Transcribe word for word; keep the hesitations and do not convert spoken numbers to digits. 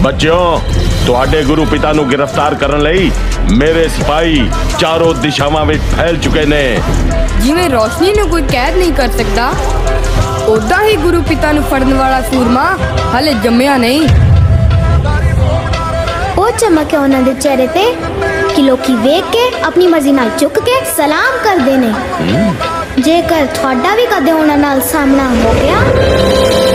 ਬੱਚਿਓ, ਤੁਹਾਡੇ ਗੁਰੂ ਪਿਤਾ ਨੂੰ ਗ੍ਰਿਫਤਾਰ ਕਰਨ ਲਈ ਮੇਰੇ ਸਿਪਾਹੀ ਚਾਰੋਂ ਦਿਸ਼ਾਵਾਂ ਵਿੱਚ ਫੈਲ ਚੁੱਕੇ ਨੇ। ਜਿਵੇਂ ਰੋਸ਼ਨੀ ਨੂੰ ਕੋਈ ਕੈਦ ਨਹੀਂ ਕਰ ਸਕਦਾ, ਉਦਾਂ ਹੀ ਗੁਰੂ ਪਿਤਾ ਨੂੰ ਫੜਨ ਵਾਲਾ ਸੂਰਮਾ ਹਲੇ ਜੰਮਿਆ ਨਹੀਂ। ਉਹ ਚਮਕ ਉਹਨਾਂ ਦੇ ਚਿਹਰੇ ਤੇ ਕਿ ਲੋਕੀ ਵੇਖ ਕੇ ਆਪਣੀ ਮਰਜ਼ੀ ਨਾਲ ਝੁਕ ਕੇ ਸਲਾਮ ਕਰਦੇ ਨੇ। ਜੇਕਰ ਤੁਹਾਡਾ ਵੀ ਕਦੇ ਉਹਨਾਂ ਨਾਲ ਸਾਹਮਣਾ ਹੋ ਗਿਆ